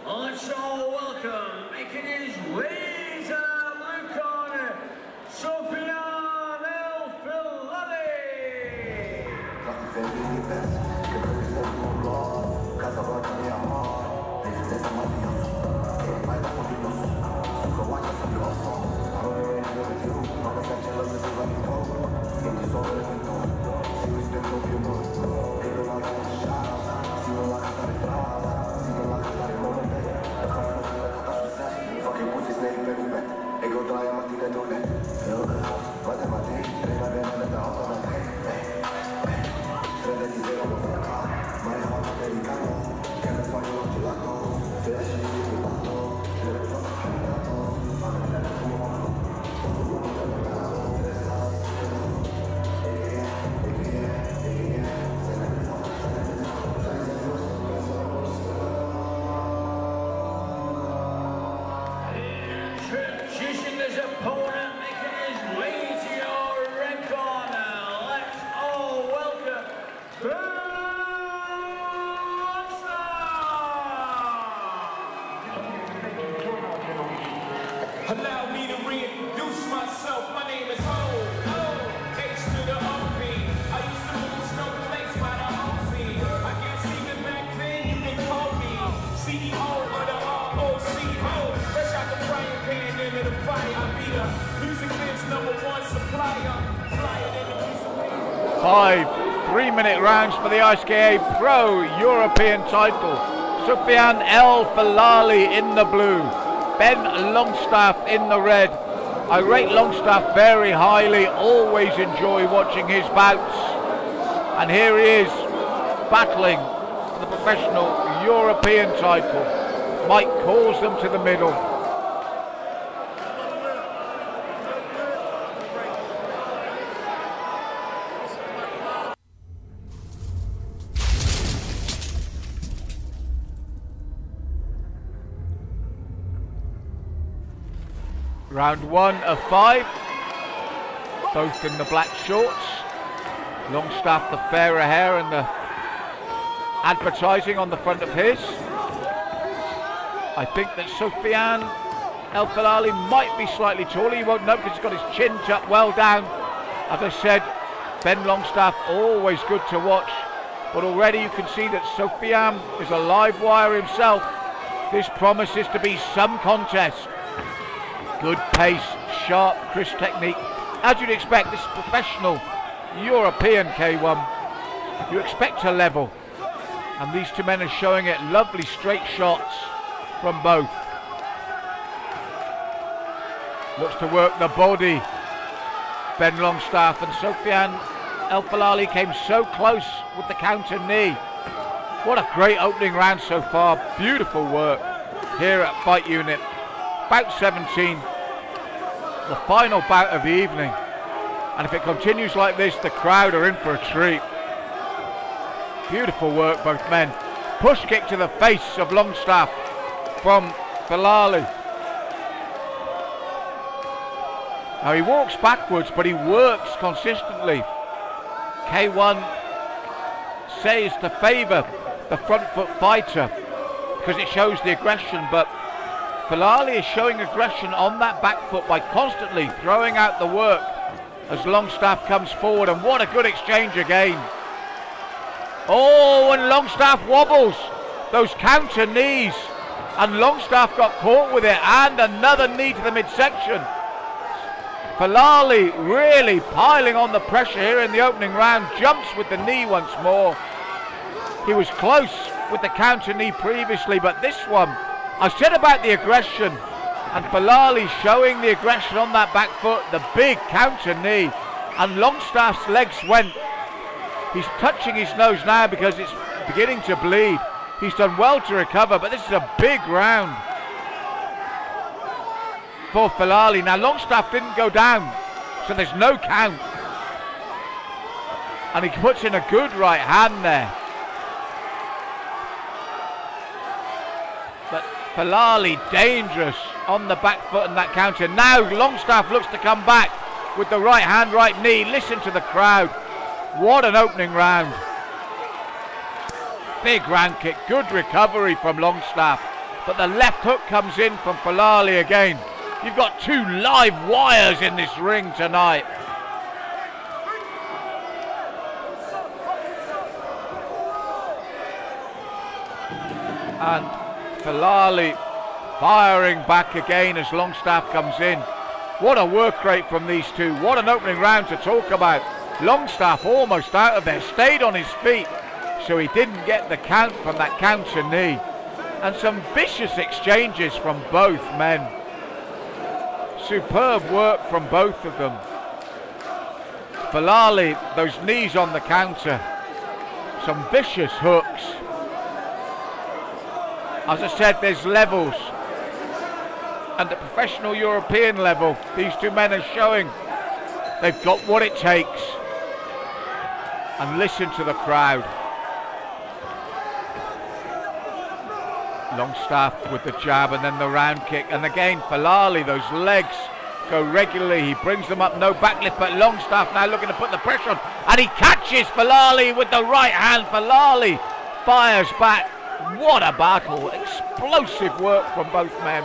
Let's all welcome, making his way to the blue corner, Soufiane El Filali. Introducing his opponent, making his way to your red corner. Let's all welcome Allow me to reintroduce myself. My name is Ho, H to the OP. I used to move snowflakes by the whole scene. I guess even back then you can call me CEO of the ROCO. Fresh out the frying pan into the fire. I be the music fans #1 supplier. Flyer than the piece of paper. 5 3-minute rounds for the ISKA Pro European title. Soufiane El Filali in the blue, Ben Longstaff in the red. I rate Longstaff very highly, always enjoy watching his bouts. And here he is, battling for the professional European title. Mike calls them to the middle. Round 1 of 5, both in the black shorts. Longstaff the fairer hair and the advertising on the front of his. I think that Soufiane El Filali might be slightly taller. You won't know because he's got his chin tucked well down. As I said, Ben Longstaff always good to watch, but already you can see that Soufiane is a live wire himself. This promises to be some contest. Good pace, sharp, crisp technique. As you'd expect, this is professional European K1. You expect a level. And these two men are showing it. Lovely straight shots from both. Looks to work the body. Ben Longstaff and Soufiane El Filali came so close with the counter knee. What a great opening round so far. Beautiful work here at Fight Unit. Bout 17, the final bout of the evening, and if it continues like this, the crowd are in for a treat. Beautiful work, both men. Push kick to the face of Longstaff from Filali. Now he walks backwards, but he works consistently. K1 says to favour the front foot fighter because it shows the aggression, but Filali is showing aggression on that back foot by constantly throwing out the work as Longstaff comes forward, and what a good exchange again. Oh, and Longstaff wobbles, those counter knees, and Longstaff got caught with it, and another knee to the midsection. Filali really piling on the pressure here in the opening round, jumps with the knee once more. He was close with the counter knee previously, but this one, I said about the aggression, and Filali showing the aggression on that back foot, the big counter knee, and Longstaff's legs went. He's touching his nose now because it's beginning to bleed. He's done well to recover, but this is a big round for Filali. Now Longstaff didn't go down, so there's no count. And he puts in a good right hand there. But Filali dangerous on the back foot and that counter. Now Longstaff looks to come back with the right hand, right knee. Listen to the crowd. What an opening round. Big round kick, good recovery from Longstaff. but the left hook comes in from Filali again. You've got 2 live wires in this ring tonight. And Filali firing back again as Longstaff comes in. What a work rate from these two. What an opening round to talk about. Longstaff almost out of there, stayed on his feet, so he didn't get the count from that counter knee. And some vicious exchanges from both men. Superb work from both of them. Filali, those knees on the counter. Some vicious hooks. As I said, there's levels. And at professional European level, these two men are showing they've got what it takes. And listen to the crowd. Longstaff with the jab and then the round kick. And again, Filali, those legs go regularly. He brings them up, no backlift, but Longstaff now looking to put the pressure on. And he catches Filali with the right hand. Filali fires back. What a battle. Explosive work from both men.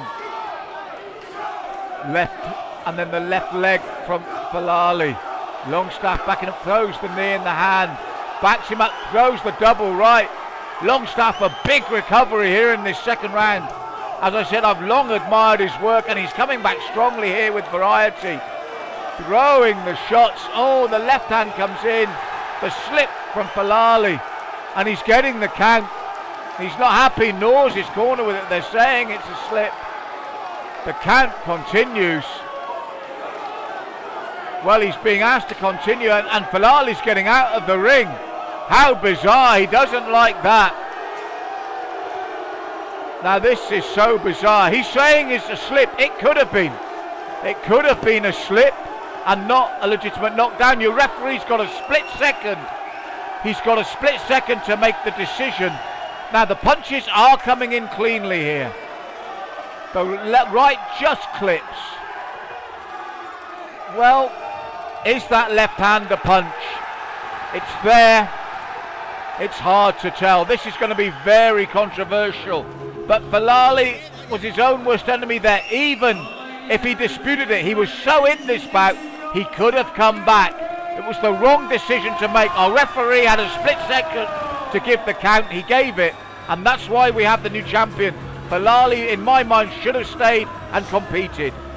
Left, and then the left leg from Filali. Longstaff backing up, throws the knee in the hand, backs him up, throws the double right. Longstaff a big recovery here in this second round. As I said, I've long admired his work, and he's coming back strongly here with variety. Throwing the shots. Oh, the left hand comes in. The slip from Filali, and he's getting the count. He's not happy, gnaws his corner with it. They're saying it's a slip. The count continues. Well, he's being asked to continue, and Filali's getting out of the ring. How bizarre. He doesn't like that. Now this is so bizarre. He's saying it's a slip. It could have been. It could have been a slip and not a legitimate knockdown. Your referee's got a split second. He's got a split second to make the decision. Now the punches are coming in cleanly here. The right just clips. Well, is that left hand a punch? It's there. It's hard to tell. This is going to be very controversial. But Filali was his own worst enemy there. Even if he disputed it, he was so in this bout, he could have come back. It was the wrong decision to make. Our referee had a split second to give the count. He gave it. And that's why we have the new champion. Filali, in my mind, should have stayed and competed.